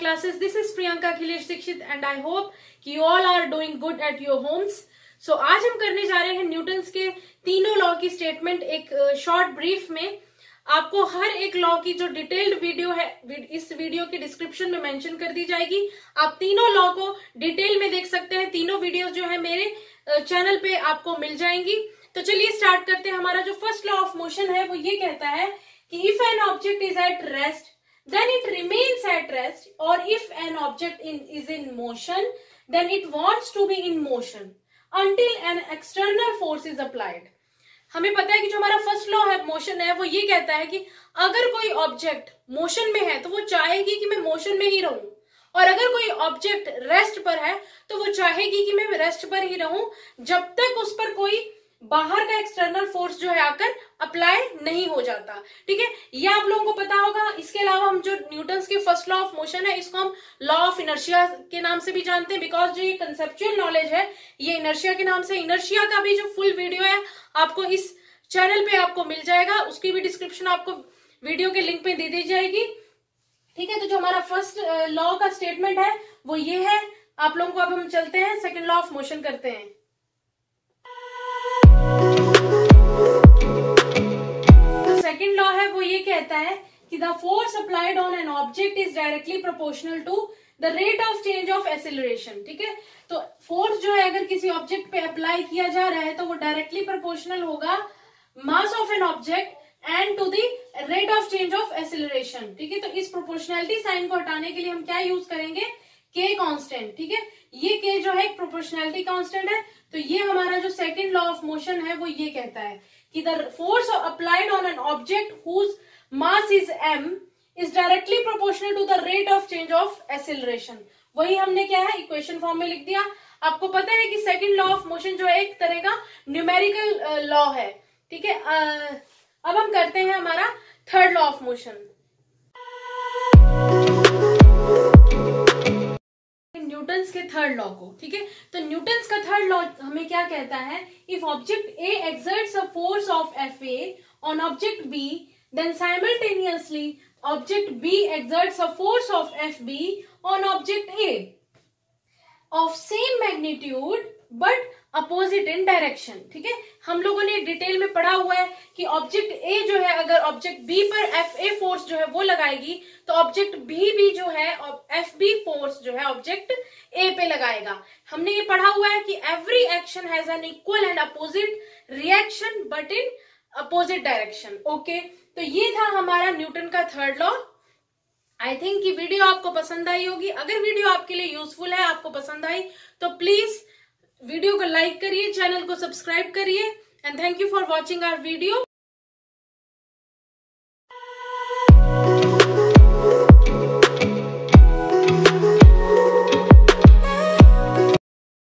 classes. This is Priyanka Akhilesh Dikshit and I hope कि you all are doing good at your homes. So आज हम करने जा रहे हैं न्यूटन्स के तीनों लॉ की स्टेटमेंट एक शॉर्ट ब्रीफ में। आपको हर एक लॉ की जो डिटेल्ड वीडियो है इस वीडियो के डिस्क्रिप्शन में मेंशन कर दी जाएगी। आप तीनों लॉ को डिटेल में देख सकते हैं। तीनों वीडियोस जो है मेरे चैनल पे आपको मिल जाएंगी। तो चलिए स्टार्ट करते हैं। हमारा जो फर्स्ट लॉ ऑफ मोशन है वो ये कहता है कि if an object is at rest then it remains at rest, or if an object is in motion then it wants to be in motion until an external force is applied. हमें पता है कि जो हमारा first law है motion है वो ये कहता है कि अगर कोई ऑब्जेक्ट मोशन में है तो वो चाहेगी कि मैं मोशन में ही रहूं, और अगर कोई ऑब्जेक्ट रेस्ट पर है तो वो चाहेगी कि मैं रेस्ट पर ही रहूं जब तक उस पर कोई बाहर का एक्सटर्नल फोर्स जो है आकर अप्लाई नहीं हो जाता। ठीक है, ये आप लोगों को पता होगा। इसके अलावा हम जो न्यूटन्स के फर्स्ट लॉ ऑफ मोशन है इसको हम लॉ ऑफ इनर्शिया के नाम से भी जानते हैं, बिकॉज जो ये कंसेप्चुअल नॉलेज है ये इनर्शिया के नाम से। इनर्शिया का भी जो फुल वीडियो है आपको इस चैनल पे आपको मिल जाएगा, उसकी भी डिस्क्रिप्शन आपको वीडियो के लिंक पे दे दी जाएगी। ठीक है, तो जो हमारा फर्स्ट लॉ का स्टेटमेंट है वो ये है। आप लोगों को अब हम चलते हैं सेकेंड लॉ ऑफ मोशन करते हैं। सेकेंड लॉ है वो ये कहता है कि the force applied on an object is directly proportional to the rate of change of acceleration. ठीक है, तो फोर्स जो है अगर किसी ऑब्जेक्ट पे अप्लाई किया जा रहा है तो वो डायरेक्टली प्रोपोर्शनल होगा mass of an object and to the rate of change of acceleration. ठीक है, तो इस प्रोपोर्शनैलिटी साइन को हटाने के लिए हम क्या यूज करेंगे, के कांस्टेंट। ठीक है, ये के जो है एक प्रोपोर्शनैलिटी कांस्टेंट है। तो ये हमारा जो सेकंड लॉ ऑफ मोशन है वो ये कहता है कि the force applied on an object whose mass is m is directly proportional to the rate of change of acceleration. वही हमने क्या है इक्वेशन फॉर्म में लिख दिया। आपको पता है कि सेकंड लॉ ऑफ मोशन जो है एक तरह का न्यूमेरिकल लॉ है। ठीक है, अब हम करते हैं हमारा third law of motion, Newton's के थर्ड लॉ को। ठीक है, तो न्यूटन्स का थर्ड लॉ हमें क्या कहता है, if object A exerts a force of F A on object B then simultaneously object B exerts a force of F B on object A of same magnitude but opposite in direction. ठीक है, हम लोगों ने detail में पढ़ा हुआ है कि ऑब्जेक्ट ए जो है अगर ऑब्जेक्ट बी पर एफ ए फोर्स जो है वो लगाएगी तो ऑब्जेक्ट बी भी जो है एफ बी फोर्स जो है ऑब्जेक्ट ए पे लगाएगा। हमने ये पढ़ा हुआ है कि every action has an equal and opposite reaction but in opposite direction. Okay, तो ये था हमारा न्यूटन का थर्ड लॉ। आई थिंक कि वीडियो आपको पसंद आई होगी। अगर वीडियो आपके लिए यूजफुल है, आपको पसंद आई तो प्लीज वीडियो को लाइक करिए, चैनल को सब्सक्राइब करिए and thank you for watching our video.